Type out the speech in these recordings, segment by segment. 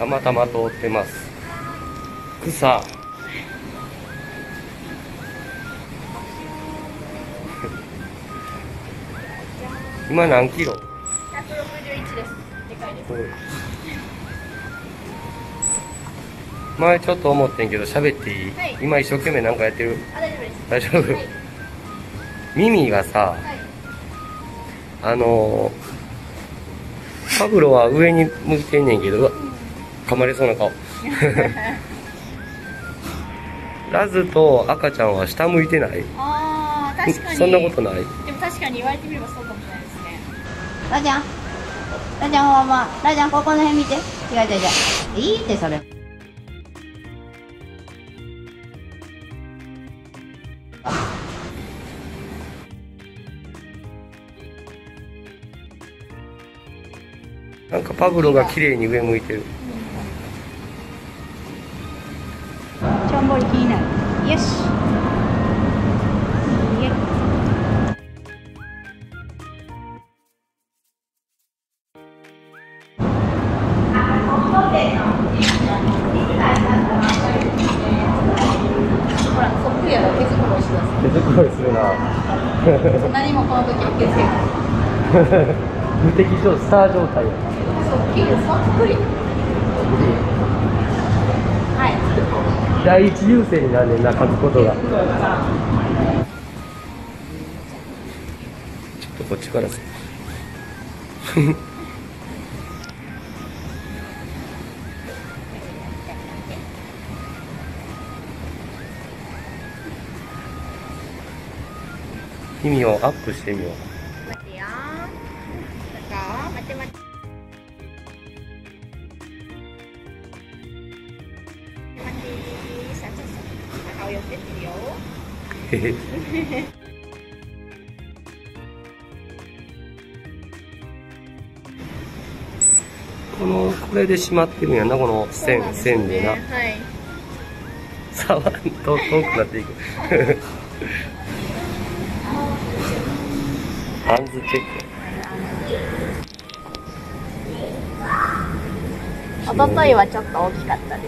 たまたま通ってます。草。今何キロ？ 161です。でかいです。 前ちょっと思ってんけど喋っていい？ はい、 今一生懸命なんかやってる？ あ、大丈夫です。 大丈夫？はい、耳がさ、 はい、 パブロは上に向いてんねんけど、うわ、噛まれそうな顔。ラズと赤ちゃんは下向いてない？ ああ、確かに。 そんなことない？ でも確かに言われてみればそうかもしれないですね。 ラジャン、ラジャンママ、ラジャンここの辺見て。違う違う違う。いいってそれ。 なんかパブロが綺麗に上向いてる。 ちょんぼり気になる。よし。いいえ。 ほら、そっくりやろ、毛づくろいしだす。 手袋するな。 何もこの時は気をつけない。 無敵状、スター状態や。 そっくり、そっくり。はい。 第一優先になんねんな、書くことが。ちょっとこっちからせ。意味をアップしてみよう。 待ってよ。待って待って。さあ、ちょっと顔寄ってってるよ。 へへ。これで閉まってるんやな、この線でな。 はい。 触ると遠くなっていく。ハンズチェック。 一昨日はちょっと大きかったです。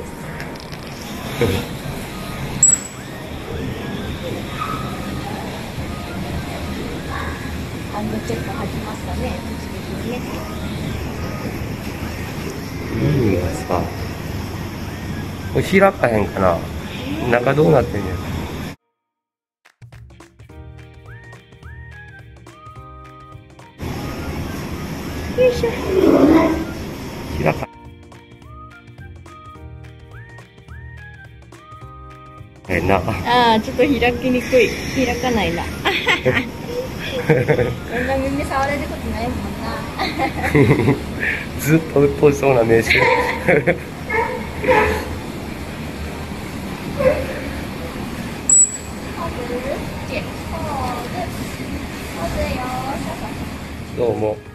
ハンドチェック始まったね。 耳がさ、これ開かへんかな。中どうなってんねん。 よいしょ。 開かへんな。 ああ、ちょっと開きにくい。開かないな。こんな耳触れることないもんな。 ずっとうっとうしそうな名刺。どうも。